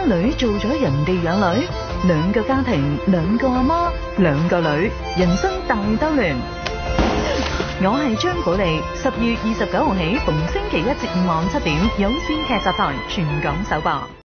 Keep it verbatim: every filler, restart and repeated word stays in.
家女做咗人哋養女，兩個家庭，兩個阿媽，兩個女，人生大兜亂。我係張寶莉，十月二十九號起，逢星期一至五晚七點，有線劇集台全港首播。